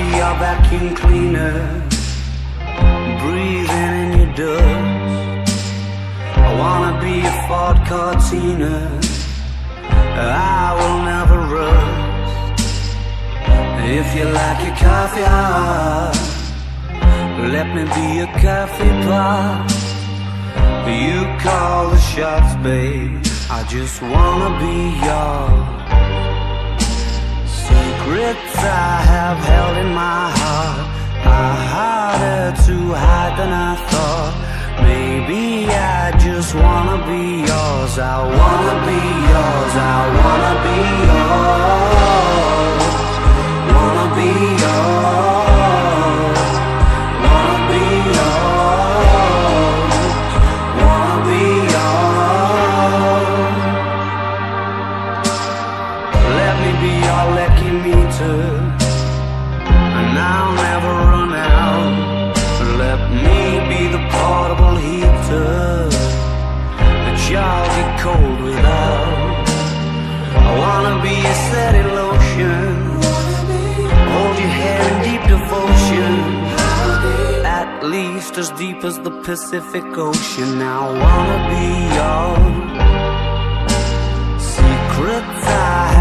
your vacuum cleaner, breathing in your dust. I wanna be a Ford Cortina, I will never rust. If you like your coffee hot, let me be a coffee pot. You call the shots, babe, I just wanna be yours. Secrets I have held in my heart are harder to hide than I thought. Maybe I just wanna be yours. I wanna be yours. I wanna be yours. Wanna be yours. Wanna be yours. Wanna be yours. Let me be your lucky meter, and I'll never run out. Let me be the portable heater that y'all get cold without. I wanna be a steady lotion, hold your hand in deep devotion, at least as deep as the Pacific Ocean. I wanna be yours. Secrets I